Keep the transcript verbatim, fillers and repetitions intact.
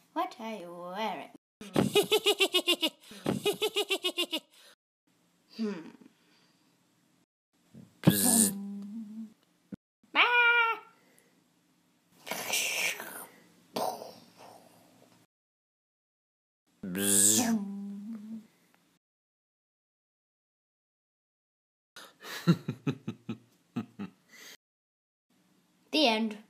What are you wearing? Hmm. Bzz. Bzz. The end.